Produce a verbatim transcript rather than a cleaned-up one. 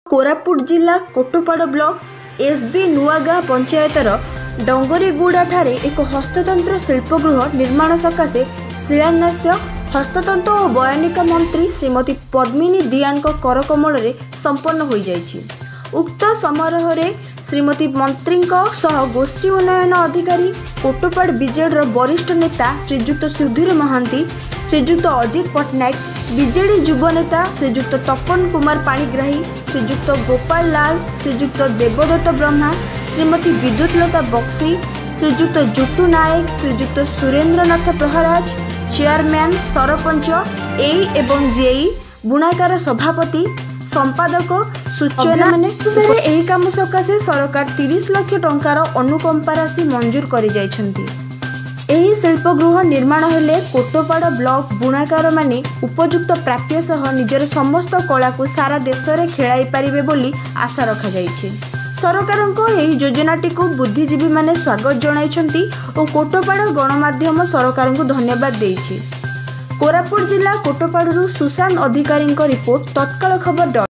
कोरापुट जिला Kotpad block SB Nuagaon पंचायतर डंगरीगुड़ा ठारे एक हस्ततंत्र शिल्पगृह निर्माण सकाशे शिलान्यास हस्ततंत्र और बयानिका मंत्री श्रीमती पद्मिनी दियान करकमल संपन्न हो जाइछि। उक्त समारोह रे श्रीमती मंत्री सह गोष्ठी उन्नयन अधिकारी कोटपाड़ बीजेडी वरिष्ठ नेता श्रीजुक्त सुधीर महांती, श्रीजुक्त अजित पट्टनायक, बीजेडी युव नेता श्रीजुक्त तपन कुमार पाणिग्राही, श्रीजुक्त गोपाल लाल, श्रीजुक्त देवदत्त ब्रह्मा, श्रीमती विद्युतलता बक्सी, श्रीजुक्त जुट्टू नायक, श्रीजुक्त सुरेंद्रनाथ प्रहराज, चेयरमैन, सरपंच, ए एवं जेई, बुणाकार सभापति, संपादक सूचना माने एही काम सकाशे सरकार तीस लाख टंकार अनुकंपा राशि मंजूर करि जाइछन्ती। एही शिल्पगृह निर्माण हेले कोटपाड़ ब्लॉक बुणाकार माने उपयुक्त प्राप्य सह निजर समस्त कला को सारा देश में खेलाई पारिबे बोली आशा रखा जाइछि। सरकारक एही योजनाटी को बुद्धिजीवी माने स्वागत जणाइछन्ती और कोटपाड़ गणमाध्यम सरकार को धन्यवाद देइछि। कोरापुट जिला कोटपाड़रू सुशांत अधिकारी रिपोर्ट तत्काल खबर।